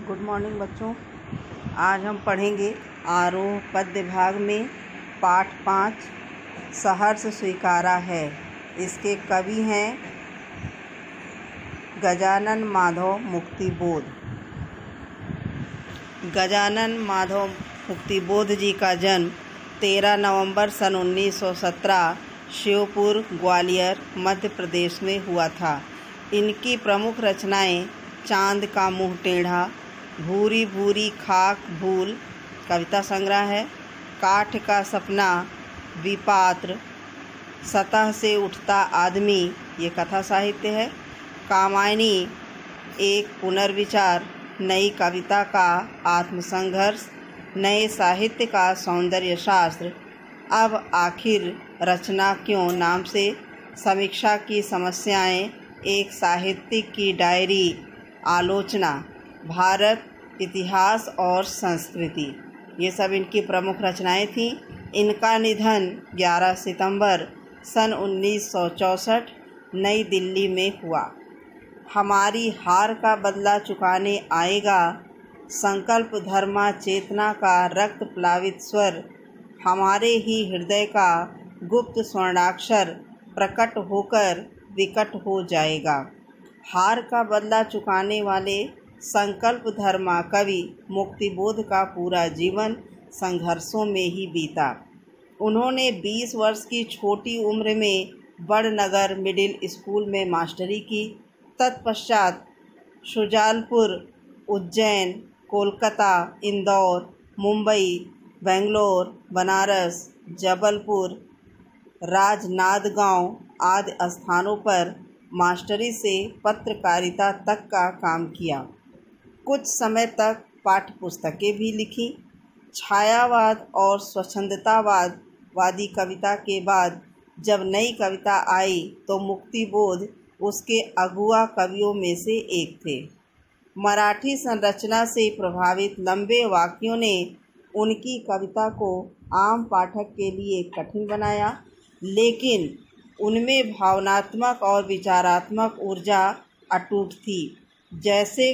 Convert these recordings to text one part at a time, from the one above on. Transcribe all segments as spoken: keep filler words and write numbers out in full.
Good morning बच्चों। आज हम पढ़ेंगे आरोह पद्य भाग में पाठ पाँच सहर्ष स्वीकारा है। इसके कवि हैं गजानन माधव मुक्तिबोध। गजानन माधव मुक्तिबोध जी का जन्म तेरह नवंबर सन उन्नीस सौ सत्रह शिवपुर ग्वालियर मध्य प्रदेश में हुआ था। इनकी प्रमुख रचनाएं चांद का मुंह टेढ़ा, भूरी भूरी खाक भूल कविता संग्रह है, काठ का सपना, विपात्र, सतह से उठता आदमी ये कथा साहित्य है, कामायनी एक पुनर्विचार, नई कविता का आत्मसंघर्ष, नए साहित्य का सौंदर्य शास्त्र, अब आखिर रचना क्यों नाम से समीक्षा की समस्याएं, एक साहित्यिक की डायरी, आलोचना, भारत इतिहास और संस्कृति, ये सब इनकी प्रमुख रचनाएं थीं। इनका निधन ग्यारह सितंबर सन उन्नीस सौ चौंसठ नई दिल्ली में हुआ। हमारी हार का बदला चुकाने आएगा, संकल्प धर्मा चेतना का रक्त प्लावित स्वर, हमारे ही हृदय का गुप्त स्वर्णाक्षर प्रकट होकर विकट हो जाएगा। हार का बदला चुकाने वाले संकल्प धर्मा कवि मुक्तिबोध का पूरा जीवन संघर्षों में ही बीता। उन्होंने बीस वर्ष की छोटी उम्र में बड़नगर मिडिल स्कूल में मास्टरी की। तत्पश्चात शुजालपुर, उज्जैन, कोलकाता, इंदौर, मुंबई, बेंगलोर, बनारस, जबलपुर, राजनांदगांव आदि स्थानों पर मास्टरी से पत्रकारिता तक का काम किया। कुछ समय तक पाठ्य पुस्तकें भी लिखी। छायावाद और स्वच्छंदतावाद वादी कविता के बाद जब नई कविता आई तो मुक्तिबोध उसके अगुआ कवियों में से एक थे। मराठी संरचना से प्रभावित लंबे वाक्यों ने उनकी कविता को आम पाठक के लिए कठिन बनाया, लेकिन उनमें भावनात्मक और विचारात्मक ऊर्जा अटूट थी। जैसे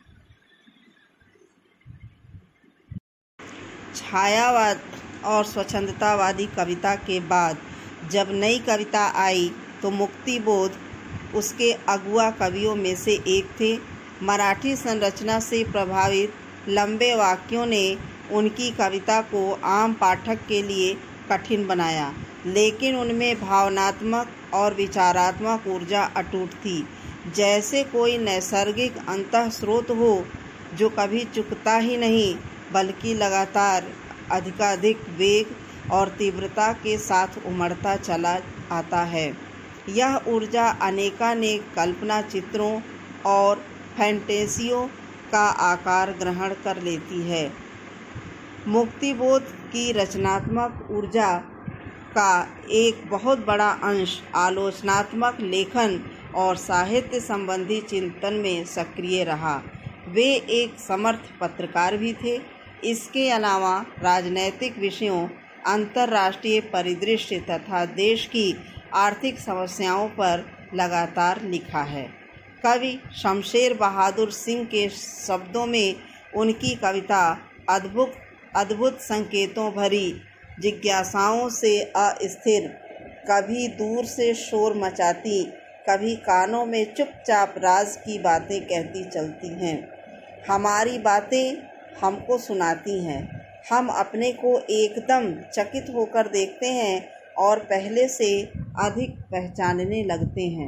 छायावाद और स्वच्छंदतावादी कविता के बाद जब नई कविता आई तो मुक्तिबोध उसके अगुआ कवियों में से एक थे। मराठी संरचना से प्रभावित लंबे वाक्यों ने उनकी कविता को आम पाठक के लिए कठिन बनाया, लेकिन उनमें भावनात्मक और विचारात्मक ऊर्जा अटूट थी। जैसे कोई नैसर्गिक अंतःस्रोत हो जो कभी चुकता ही नहीं बल्कि लगातार अधिकाधिक वेग और तीव्रता के साथ उमड़ता चला आता है। यह ऊर्जा अनेकानेक कल्पना चित्रों और फैंटेसियों का आकार ग्रहण कर लेती है। मुक्तिबोध की रचनात्मक ऊर्जा का एक बहुत बड़ा अंश आलोचनात्मक लेखन और साहित्य संबंधी चिंतन में सक्रिय रहा। वे एक समर्थ पत्रकार भी थे। इसके अलावा राजनैतिक विषयों, अंतर्राष्ट्रीय परिदृश्य तथा देश की आर्थिक समस्याओं पर लगातार लिखा है। कवि शमशेर बहादुर सिंह के शब्दों में उनकी कविता अद्भुत अद्भुत संकेतों भरी, जिज्ञासाओं से अस्थिर, कभी दूर से शोर मचाती, कभी कानों में चुपचाप राज की बातें कहती चलती हैं। हमारी बातें हमको सुनाती हैं, हम अपने को एकदम चकित होकर देखते हैं और पहले से अधिक पहचानने लगते हैं।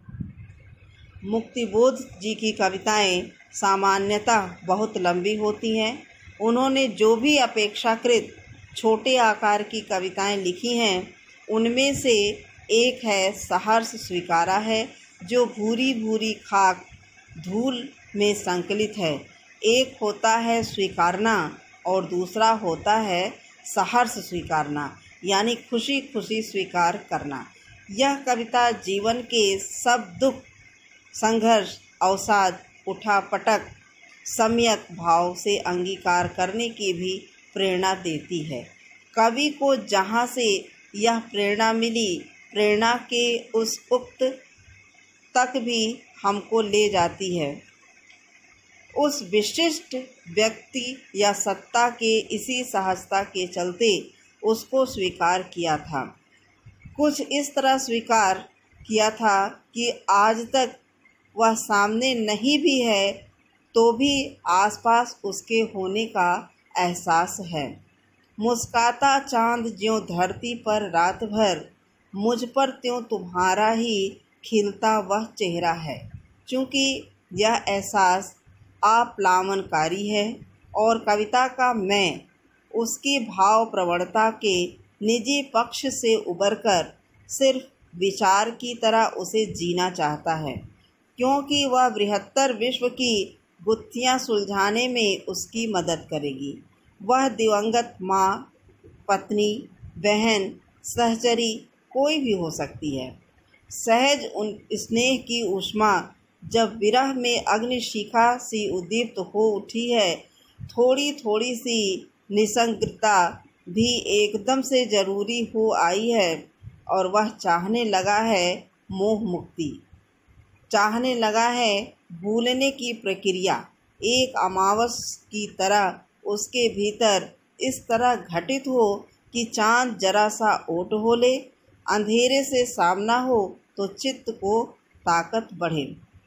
मुक्तिबोध जी की कविताएं सामान्यतः बहुत लंबी होती हैं। उन्होंने जो भी अपेक्षाकृत छोटे आकार की कविताएं लिखी हैं उनमें से एक है सहर्ष स्वीकारा है, जो भूरी भूरी खाक धूल में संकलित है। एक होता है स्वीकारना और दूसरा होता है सहर्ष स्वीकारना, यानी खुशी खुशी स्वीकार करना। यह कविता जीवन के सब दुख, संघर्ष, अवसाद, उठापटक सम्यक भाव से अंगीकार करने की भी प्रेरणा देती है। कवि को जहाँ से यह प्रेरणा मिली, प्रेरणा के उस उक्त तक भी हमको ले जाती है। उस विशिष्ट व्यक्ति या सत्ता के इसी सहजता के चलते उसको स्वीकार किया था। कुछ इस तरह स्वीकार किया था कि आज तक वह सामने नहीं भी है तो भी आसपास उसके होने का एहसास है। मुस्काता चाँद ज्यों धरती पर रात भर, मुझ पर त्यों तुम्हारा ही खिलता वह चेहरा है। चूँकि यह एहसास आप्लावनकारी है और कविता का मैं उसकी भाव प्रवणता के निजी पक्ष से उबरकर सिर्फ विचार की तरह उसे जीना चाहता है, क्योंकि वह बृहत्तर विश्व की गुत्थियाँ सुलझाने में उसकी मदद करेगी। वह दिवंगत माँ, पत्नी, बहन, सहचरी कोई भी हो सकती है। सहज उन स्नेह की ऊष्मा जब विरह में अग्निशिखा सी उद्दीप्त हो उठी है, थोड़ी थोड़ी सी निसंगता भी एकदम से जरूरी हो आई है और वह चाहने लगा है मोह मुक्ति, चाहने लगा है भूलने की प्रक्रिया। एक अमावस की तरह उसके भीतर इस तरह घटित हो कि चाँद जरा सा ओट हो ले, अंधेरे से सामना हो तो चित्त को ताकत बढ़े,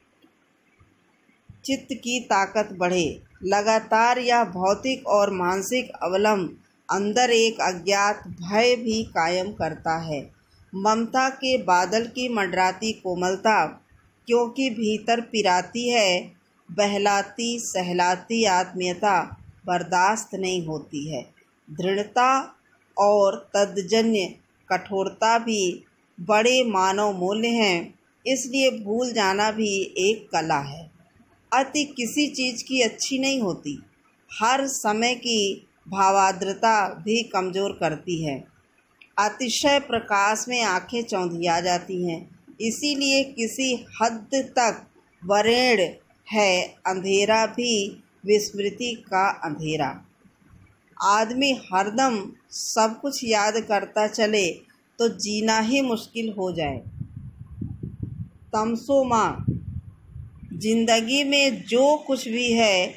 चित्त की ताकत बढ़े। लगातार यह भौतिक और मानसिक अवलंब अंदर एक अज्ञात भय भी कायम करता है। ममता के बादल की मंडराती कोमलता क्योंकि भीतर पिराती है, बहलाती सहलाती आत्मीयता बर्दाश्त नहीं होती है। दृढ़ता और तद्जन्य कठोरता भी बड़े मानव मूल्य हैं, इसलिए भूल जाना भी एक कला है। अति किसी चीज़ की अच्छी नहीं होती। हर समय की भावाद्रता भी कमज़ोर करती है। अतिशय प्रकाश में आंखें चौंधिया जाती हैं, इसीलिए किसी हद तक वरेण्य है अंधेरा भी विस्मृति का अंधेरा। आदमी हरदम सब कुछ याद करता चले तो जीना ही मुश्किल हो जाए। तमसो माँ, जिंदगी में जो कुछ भी है,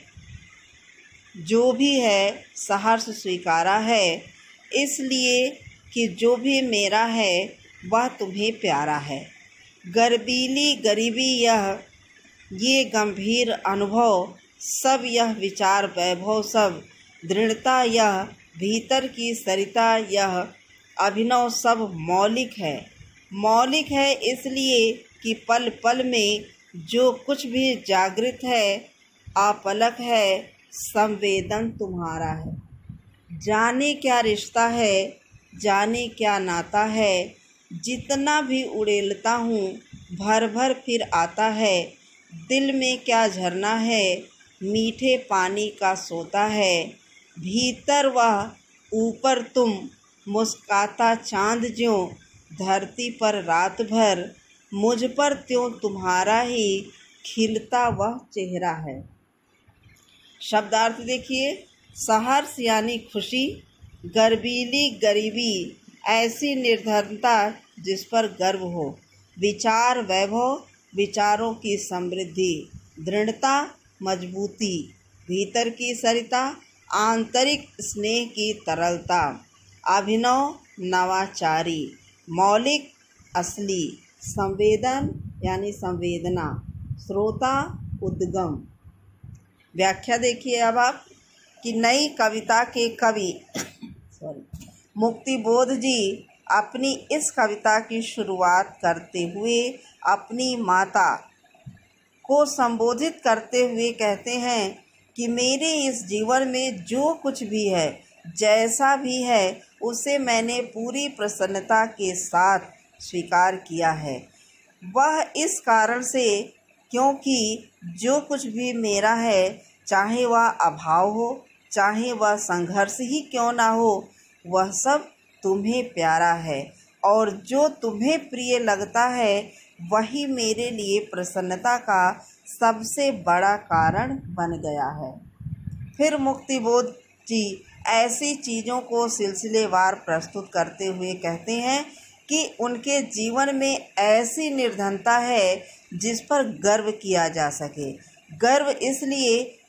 जो भी है सहर्ष स्वीकारा है, इसलिए कि जो भी मेरा है वह तुम्हें प्यारा है। गर्बीली गरीबी यह ये गंभीर अनुभव सब, यह विचार वैभव सब, दृढ़ता यह भीतर की सरिता यह अभिनव सब मौलिक है। मौलिक है इसलिए कि पल पल में जो कुछ भी जागृत है, आपलक है, संवेदन तुम्हारा है। जाने क्या रिश्ता है, जाने क्या नाता है, जितना भी उड़ेलता हूँ भर भर फिर आता है। दिल में क्या झरना है, मीठे पानी का सोता है। भीतर वह, ऊपर तुम, मुस्काता चाँद ज्यों धरती पर रात भर, मुझ पर त्यों तुम्हारा ही खिलता वह चेहरा है। शब्दार्थ देखिए। सहर्ष यानी खुशी, गर्बीली गरीबी ऐसी निर्धनता जिस पर गर्व हो, विचार वैभव विचारों की समृद्धि, दृढ़ता मजबूती, भीतर की सरिता आंतरिक स्नेह की तरलता, अभिनव नवाचारी, मौलिक असली, संवेदन यानी संवेदना, श्रोता उद्गम। व्याख्या देखिए अब आप कि नई कविता के कवि सॉरी मुक्तिबोध जी अपनी इस कविता की शुरुआत करते हुए अपनी माता को संबोधित करते हुए कहते हैं कि मेरे इस जीवन में जो कुछ भी है, जैसा भी है, उसे मैंने पूरी प्रसन्नता के साथ स्वीकार किया है। वह इस कारण से क्योंकि जो कुछ भी मेरा है, चाहे वह अभाव हो, चाहे वह संघर्ष ही क्यों ना हो, वह सब तुम्हें प्यारा है और जो तुम्हें प्रिय लगता है वही मेरे लिए प्रसन्नता का सबसे बड़ा कारण बन गया है। फिर मुक्तिबोध जी ऐसी चीज़ों को सिलसिलेवार प्रस्तुत करते हुए कहते हैं कि उनके जीवन में ऐसी निर्धनता है जिस पर गर्व किया जा सके। गर्व इसलिए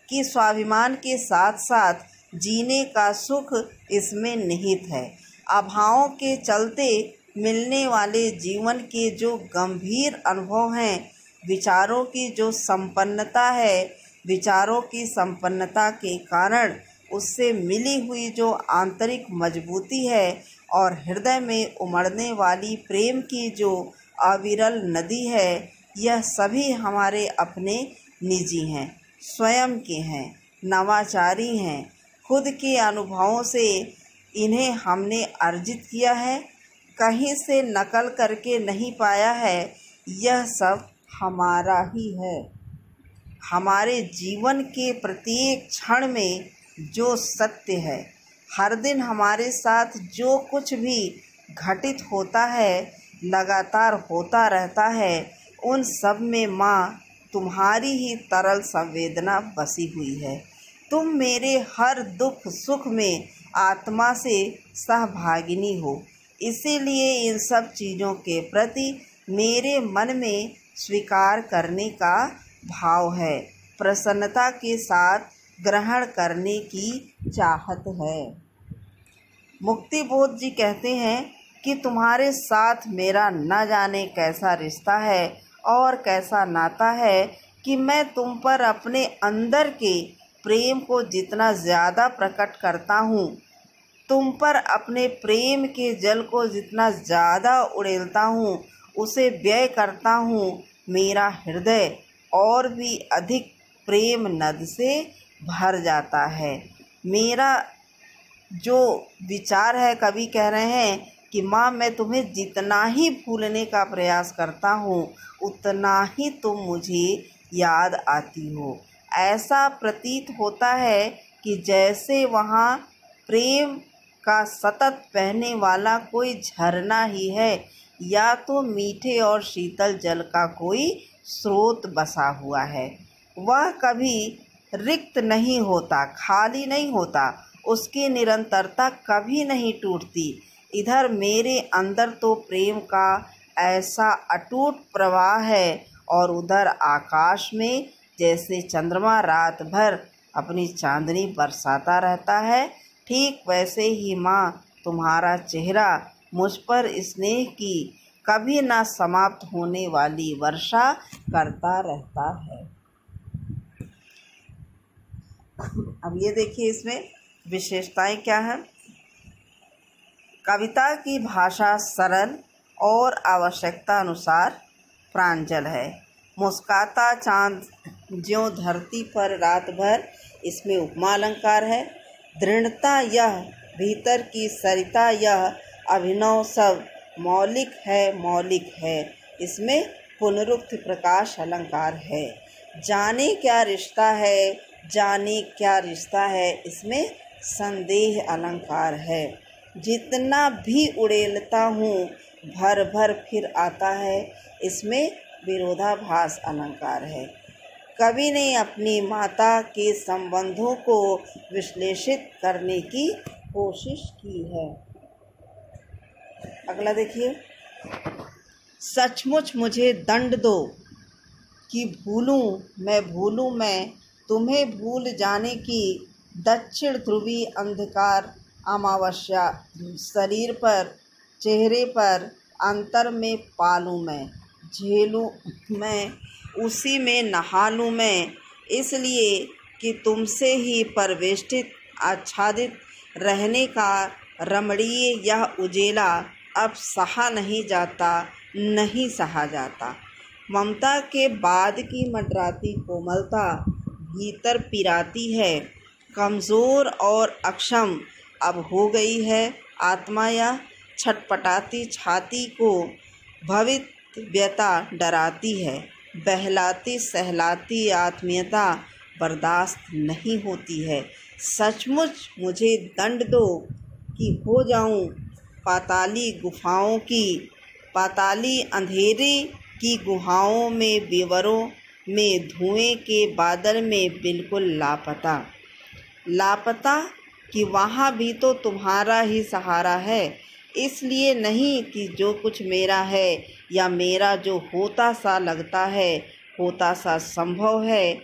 कि स्वाभिमान के साथ साथ जीने का सुख इसमें निहित है। अभावों के चलते मिलने वाले जीवन के जो गंभीर अनुभव हैं, विचारों की जो संपन्नता है, विचारों की संपन्नता के कारण उससे मिली हुई जो आंतरिक मजबूती है और हृदय में उमड़ने वाली प्रेम की जो अविरल नदी है, यह सभी हमारे अपने निजी हैं, स्वयं के हैं, नवाचारी हैं। खुद के अनुभवों से इन्हें हमने अर्जित किया है, कहीं से नकल करके नहीं पाया है। यह सब हमारा ही है। हमारे जीवन के प्रत्येक क्षण में जो सत्य है, हर दिन हमारे साथ जो कुछ भी घटित होता है, लगातार होता रहता है, उन सब में माँ तुम्हारी ही तरल संवेदना बसी हुई है। तुम मेरे हर दुख सुख में आत्मा से सहभागिनी हो। इसीलिए इन सब चीज़ों के प्रति मेरे मन में स्वीकार करने का भाव है, प्रसन्नता के साथ ग्रहण करने की चाहत है। मुक्ति बोध जी कहते हैं कि तुम्हारे साथ मेरा न जाने कैसा रिश्ता है और कैसा नाता है कि मैं तुम पर अपने अंदर के प्रेम को जितना ज़्यादा प्रकट करता हूँ, तुम पर अपने प्रेम के जल को जितना ज़्यादा उड़ेलता हूँ, उसे व्यय करता हूँ, मेरा हृदय और भी अधिक प्रेम नद से भर जाता है। मेरा जो विचार है, कवि कह रहे हैं कि माँ मैं तुम्हें जितना ही भूलने का प्रयास करता हूँ, उतना ही तुम मुझे याद आती हो। ऐसा प्रतीत होता है कि जैसे वहाँ प्रेम का सतत बहने वाला कोई झरना ही है, या तो मीठे और शीतल जल का कोई स्रोत बसा हुआ है। वह कभी रिक्त नहीं होता, खाली नहीं होता, उसकी निरंतरता कभी नहीं टूटती। इधर मेरे अंदर तो प्रेम का ऐसा अटूट प्रवाह है और उधर आकाश में जैसे चंद्रमा रात भर अपनी चांदनी बरसाता रहता है, ठीक वैसे ही माँ तुम्हारा चेहरा मुझ पर स्नेह की कभी ना समाप्त होने वाली वर्षा करता रहता है। अब ये देखिए इसमें विशेषताएं क्या हैं। कविता की भाषा सरल और आवश्यकता अनुसार प्रांजल है। मुस्काता चांद ज्यों धरती पर रात भर, इसमें उपमा अलंकार है। दृढ़ता यह, भीतर की सरिता यह, अभिनव सब मौलिक है मौलिक है, इसमें पुनरुक्ति प्रकाश अलंकार है। जाने क्या रिश्ता है, जाने क्या रिश्ता है, इसमें संदेह अलंकार है। जितना भी उड़ेलता हूँ भर भर फिर आता है, इसमें विरोधाभास अलंकार है। कवि ने अपनी माता के संबंधों को विश्लेषित करने की कोशिश की है। अगला देखिए, सचमुच मुझे दंड दो कि भूलूं मैं भूलूं मैं तुम्हें भूल जाने की दक्षिण ध्रुवी अंधकार अमावस्या शरीर पर चेहरे पर अंतर में पालूं मैं, झेलूं मैं, उसी में नहा लूं मैं, इसलिए कि तुमसे ही परवेष्टित आच्छादित रहने का रमणीय यह उजेला अब सहा नहीं जाता, नहीं सहा जाता। ममता के बाद की मंडराती कोमलता भीतर पिराती है, कमज़ोर और अक्षम अब हो गई है आत्मा। यह छटपटाती छाती को भवितव्यता डराती है, बहलाती सहलाती आत्मीयता बर्दाश्त नहीं होती है। सचमुच मुझे दंड दो कि हो जाऊं पाताली गुफाओं की, पाताली अंधेरे की गुहाओं में, विवरों में, धुएं के बादल में बिल्कुल लापता। लापता कि वहाँ भी तो तुम्हारा ही सहारा है, इसलिए नहीं कि जो कुछ मेरा है या मेरा जो होता सा लगता है, होता सा संभव है,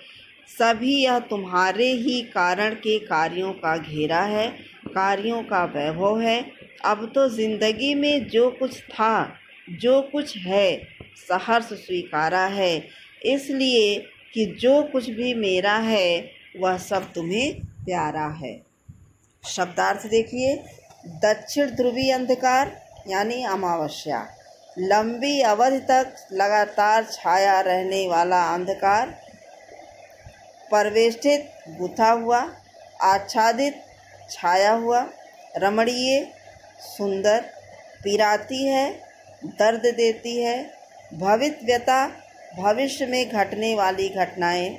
सभी यह तुम्हारे ही कारण के कार्यों का घेरा है, कार्यों का वैभव है। अब तो जिंदगी में जो कुछ था, जो कुछ है, सहर्ष स्वीकारा है, इसलिए कि जो कुछ भी मेरा है वह सब तुम्हें प्यारा है। शब्दार्थ देखिए। दक्षिण ध्रुवीय अंधकार यानी अमावस्या, लंबी अवधि तक लगातार छाया रहने वाला अंधकार, परिवेष्टित, गुथा हुआ, आच्छादित, छाया हुआ, रमणीय, सुंदर, पीराती है, दर्द देती है, भविष्यता, भविष्य में घटने वाली घटनाएं,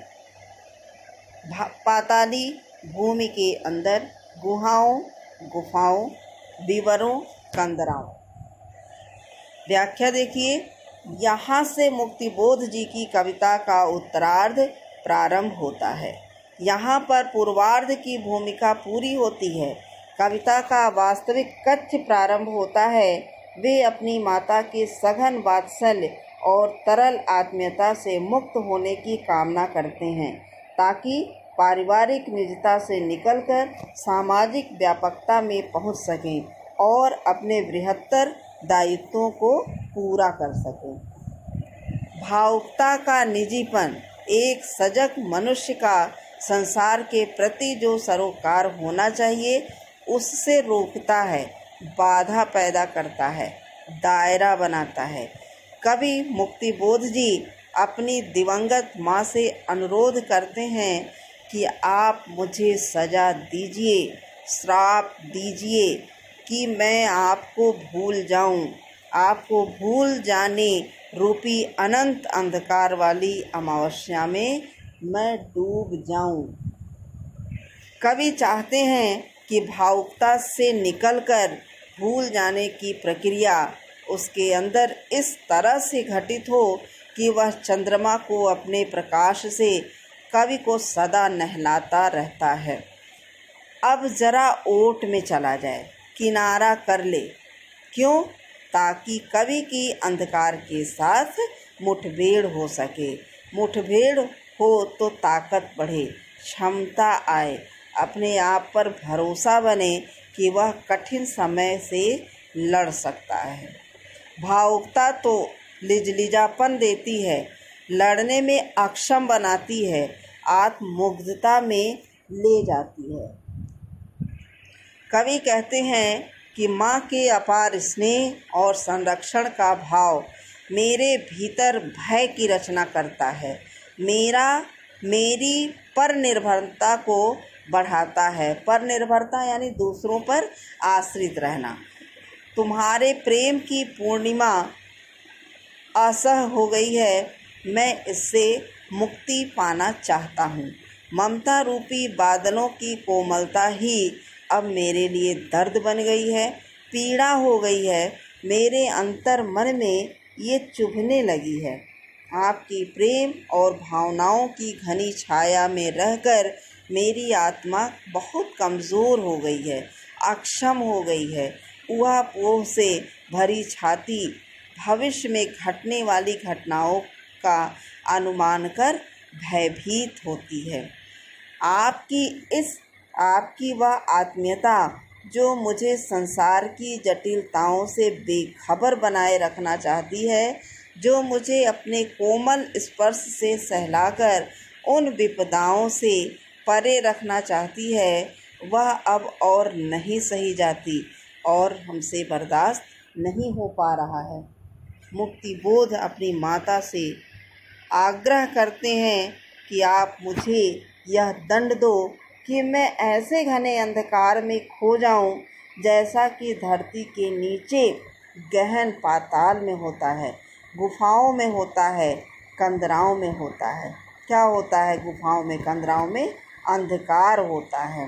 पाताली, भूमि के अंदर, गुहाओं, गुफाओं, विवरों, कंदराओं। व्याख्या देखिए। यहाँ से मुक्तिबोध जी की कविता का उत्तरार्ध प्रारंभ होता है। यहाँ पर पूर्वार्ध की भूमिका पूरी होती है। कविता का वास्तविक कथ्य प्रारंभ होता है। वे अपनी माता के सघन वात्सल्य और तरल आत्मीयता से मुक्त होने की कामना करते हैं, ताकि पारिवारिक निजता से निकलकर सामाजिक व्यापकता में पहुंच सकें और अपने बृहत्तर दायित्वों को पूरा कर सकें। भावुकता का निजीपन एक सजग मनुष्य का संसार के प्रति जो सरोकार होना चाहिए उससे रोकता है, बाधा पैदा करता है, दायरा बनाता है। कवि मुक्तिबोध जी अपनी दिवंगत माँ से अनुरोध करते हैं कि आप मुझे सजा दीजिए, श्राप दीजिए कि मैं आपको भूल जाऊं, आपको भूल जाने रूपी अनंत अंधकार वाली अमावस्या में मैं डूब जाऊं। कवि चाहते हैं कि भावुकता से निकलकर भूल जाने की प्रक्रिया उसके अंदर इस तरह से घटित हो कि वह चंद्रमा को अपने प्रकाश से कवि को सदा नहलाता रहता है। अब जरा ओट में चला जाए, किनारा कर ले। क्यों? ताकि कवि की अंधकार के साथ मुठभेड़ हो सके। मुठभेड़ हो तो ताकत बढ़े, क्षमता आए, अपने आप पर भरोसा बने कि वह कठिन समय से लड़ सकता है। भावुकता तो लिजलिजापन देती है, लड़ने में अक्षम बनाती है, आत्ममुग्धता में ले जाती है। कवि कहते हैं कि माँ के अपार स्नेह और संरक्षण का भाव मेरे भीतर भय की रचना करता है, मेरा मेरी पर निर्भरता को बढ़ाता है। पर निर्भरता यानी दूसरों पर आश्रित रहना। तुम्हारे प्रेम की पूर्णिमा असह हो गई है, मैं इससे मुक्ति पाना चाहता हूँ। ममता रूपी बादलों की कोमलता ही अब मेरे लिए दर्द बन गई है, पीड़ा हो गई है। मेरे अंतर मन में ये चुभने लगी है। आपकी प्रेम और भावनाओं की घनी छाया में रहकर मेरी आत्मा बहुत कमज़ोर हो गई है, अक्षम हो गई है। ऊहापोह से भरी छाती भविष्य में घटने वाली घटनाओं का अनुमान कर भयभीत होती है। आपकी इस आपकी वह आत्मीयता जो मुझे संसार की जटिलताओं से बेखबर बनाए रखना चाहती है, जो मुझे अपने कोमल स्पर्श से सहलाकर उन विपदाओं से परे रखना चाहती है, वह अब और नहीं सही जाती और हमसे बर्दाश्त नहीं हो पा रहा है। मुक्तिबोध अपनी माता से आग्रह करते हैं कि आप मुझे यह दंड दो कि मैं ऐसे घने अंधकार में खो जाऊं जैसा कि धरती के नीचे गहन पाताल में होता है, गुफाओं में होता है, कंदराओं में होता है। क्या होता है गुफाओं में, कंदराओं में? अंधकार होता है।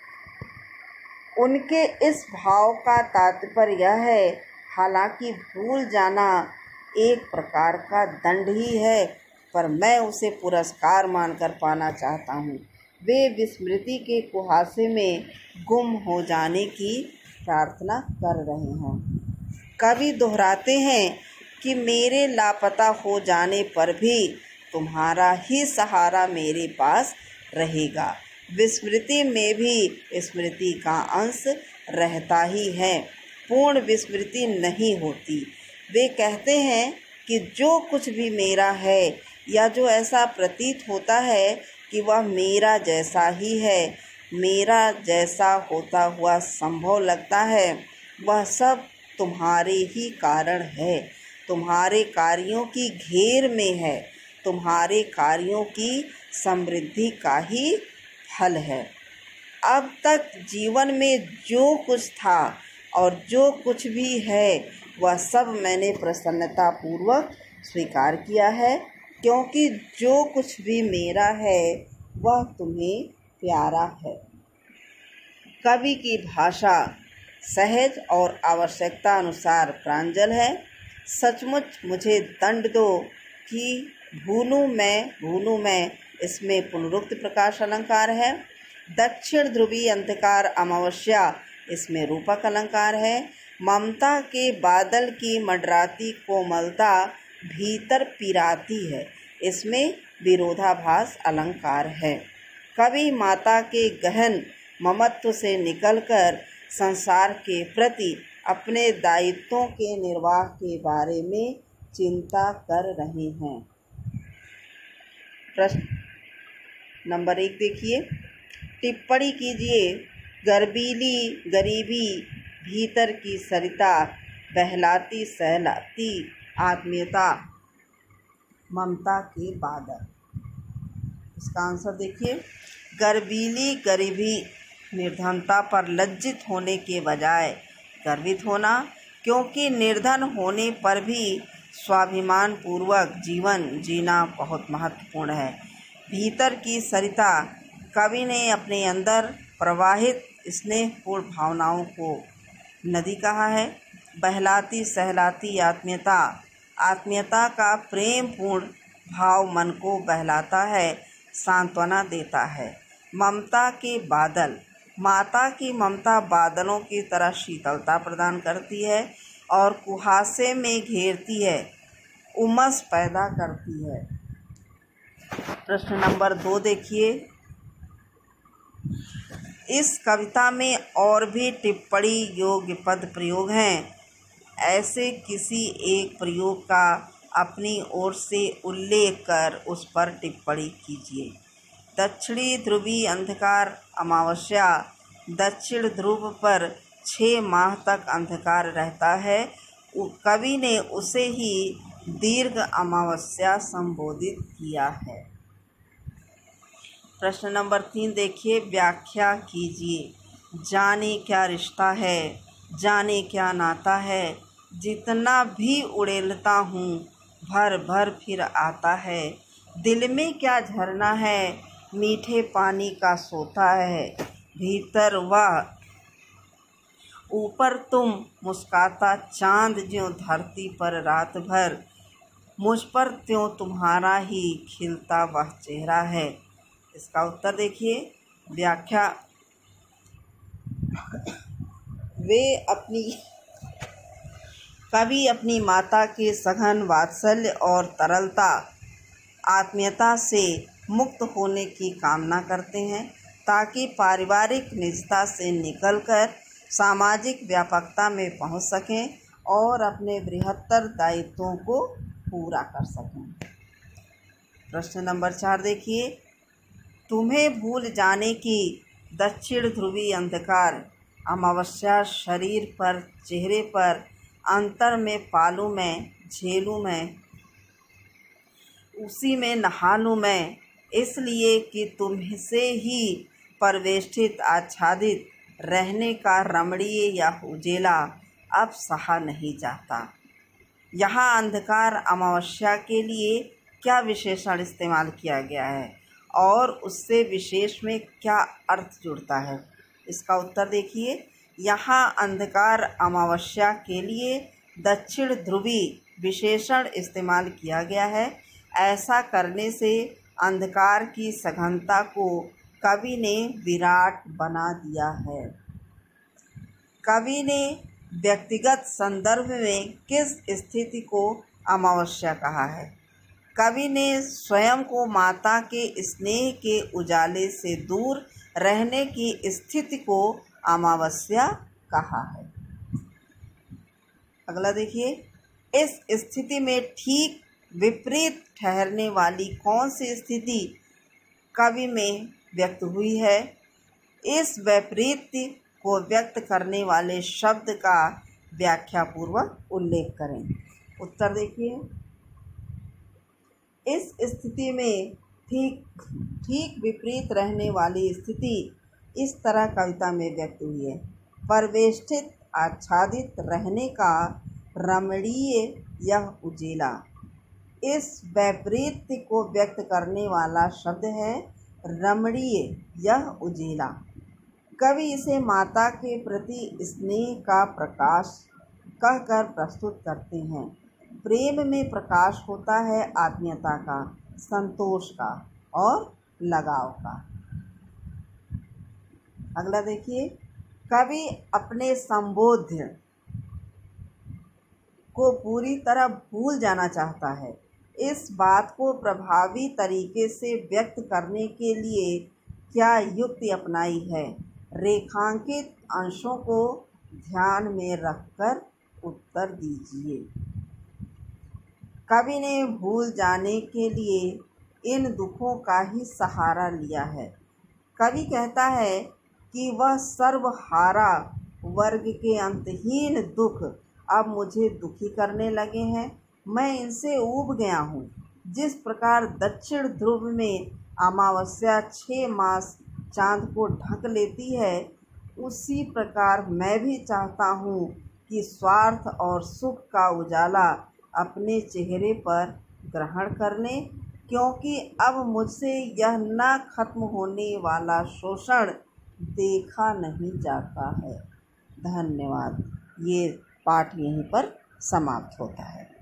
उनके इस भाव का तात्पर्य यह है, हालांकि भूल जाना एक प्रकार का दंड ही है, पर मैं उसे पुरस्कार मानकर पाना चाहता हूँ। वे विस्मृति के कुहासे में गुम हो जाने की प्रार्थना कर रहे हैं। कवि दोहराते हैं कि मेरे लापता हो जाने पर भी तुम्हारा ही सहारा मेरे पास रहेगा। विस्मृति में भी स्मृति का अंश रहता ही है, पूर्ण विस्मृति नहीं होती। वे कहते हैं कि जो कुछ भी मेरा है या जो ऐसा प्रतीत होता है कि वह मेरा जैसा ही है, मेरा जैसा होता हुआ संभव लगता है, वह सब तुम्हारे ही कारण है, तुम्हारे कार्यों की घेर में है, तुम्हारे कार्यों की समृद्धि का ही फल है। अब तक जीवन में जो कुछ था और जो कुछ भी है वह सब मैंने प्रसन्नता पूर्वक स्वीकार किया है, क्योंकि जो कुछ भी मेरा है वह तुम्हें प्यारा है। कवि की भाषा सहज और आवश्यकता अनुसार प्रांजल है। सचमुच मुझे दंड दो कि भूलूं मैं भूलूं मैं इसमें पुनरुक्त प्रकाश अलंकार है। दक्षिण ध्रुवी अंधकार अमावस्या इसमें रूपक अलंकार है। ममता के बादल की मंडराती कोमलता भीतर पिराती है, इसमें विरोधाभास अलंकार है। कवि माता के गहन ममत्व से निकलकर संसार के प्रति अपने दायित्वों के निर्वाह के बारे में चिंता कर रहे हैं। प्रश्न नंबर एक देखिए, टिप्पणी कीजिए। गर्बीली गरीबी भीतर की सरिता, बहलाती सहलाती आत्मीयता, ममता के बादल। इसका आंसर देखिए। गर्बीली गरीबी निर्धनता पर लज्जित होने के बजाय गर्वित होना, क्योंकि निर्धन होने पर भी स्वाभिमान पूर्वक जीवन जीना बहुत महत्वपूर्ण है। भीतर की सरिता, कवि ने अपने अंदर प्रवाहित स्नेहपूर्ण भावनाओं को नदी कहा है। बहलाती सहलाती आत्मीयता, आत्मीयता का प्रेम पूर्ण भाव मन को बहलाता है, सांत्वना देता है। ममता के बादल, माता की ममता बादलों की तरह शीतलता प्रदान करती है और कुहासे में घेरती है, उमस पैदा करती है। प्रश्न नंबर दो देखिए। इस कविता में और भी टिप्पणी योग्य पद प्रयोग हैं। ऐसे किसी एक प्रयोग का अपनी ओर से उल्लेख कर उस पर टिप्पणी कीजिए। दक्षिणी ध्रुवी अंधकार अमावस्या, दक्षिण ध्रुव पर छः माह तक अंधकार रहता है। कवि ने उसे ही दीर्घ अमावस्या संबोधित किया है। प्रश्न नंबर तीन देखिए, व्याख्या कीजिए। जाने क्या रिश्ता है, जाने क्या नाता है, जितना भी उड़ेलता हूँ भर भर फिर आता है। दिल में क्या झरना है, मीठे पानी का सोता है, भीतर वह ऊपर तुम मुस्काता चांद ज्यों धरती पर रात भर, मुझ पर त्यों तुम्हारा ही खिलता वह चेहरा है। इसका उत्तर देखिए। व्याख्या, वे अपनी कवि अपनी माता के सघन वात्सल्य और तरलता आत्मीयता से मुक्त होने की कामना करते हैं, ताकि पारिवारिक निजता से निकलकर सामाजिक व्यापकता में पहुंच सकें और अपने बृहत्तर दायित्वों को पूरा कर सकें। प्रश्न नंबर चार देखिए। तुम्हें भूल जाने की दक्षिण ध्रुवी अंधकार अमावस्या शरीर पर, चेहरे पर, अंतर में पालूं मैं, झेलूं मैं, उसी में नहा लूं मैं, इसलिए कि तुमसे ही परिवेष्टित आच्छादित रहने का रमणीय या उजेला अब सहा नहीं जाता। यहाँ अंधकार अमावस्या के लिए क्या विशेषण इस्तेमाल किया गया है और उससे विशेष में क्या अर्थ जुड़ता है? इसका उत्तर देखिए। यहाँ अंधकार अमावस्या के लिए दक्षिण ध्रुवी विशेषण इस्तेमाल किया गया है। ऐसा करने से अंधकार की सघनता को कवि ने विराट बना दिया है। कवि ने व्यक्तिगत संदर्भ में किस स्थिति को अमावस्या कहा है? कवि ने स्वयं को माता के स्नेह के उजाले से दूर रहने की स्थिति को अमावस्या कहा है। अगला देखिए, इस स्थिति में ठीक विपरीत ठहरने वाली कौन सी स्थिति कवि में व्यक्त हुई है? इस वैपरीत्य को व्यक्त करने वाले शब्द का व्याख्या पूर्वक उल्लेख करें। उत्तर देखिए, इस स्थिति में ठीक ठीक विपरीत रहने वाली स्थिति इस तरह कविता में व्यक्त हुई है। परिवेष्टित आच्छादित रहने का रमणीय यह उजेला। इस वैपरीत्य को व्यक्त करने वाला शब्द है रमणीय यह उजेला। कवि इसे माता के प्रति स्नेह का प्रकाश कहकर प्रस्तुत करते हैं। प्रेम में प्रकाश होता है आत्मीयता का, संतोष का और लगाव का। अगला देखिए, कवि अपने संबोध्य को पूरी तरह भूल जाना चाहता है। इस बात को प्रभावी तरीके से व्यक्त करने के लिए क्या युक्ति अपनाई है? रेखांकित अंशों को ध्यान में रखकर उत्तर दीजिए। कवि ने भूल जाने के लिए इन दुखों का ही सहारा लिया है। कवि कहता है कि वह सर्वहारा वर्ग के अंतहीन दुख अब मुझे दुखी करने लगे हैं। मैं इनसे ऊब गया हूँ। जिस प्रकार दक्षिण ध्रुव में अमावस्या छः मास चाँद को ढक लेती है, उसी प्रकार मैं भी चाहता हूँ कि स्वार्थ और सुख का उजाला अपने चेहरे पर ग्रहण कर लें, क्योंकि अब मुझसे यह न खत्म होने वाला शोषण देखा नहीं जाता है। धन्यवाद। ये पाठ यहीं पर समाप्त होता है।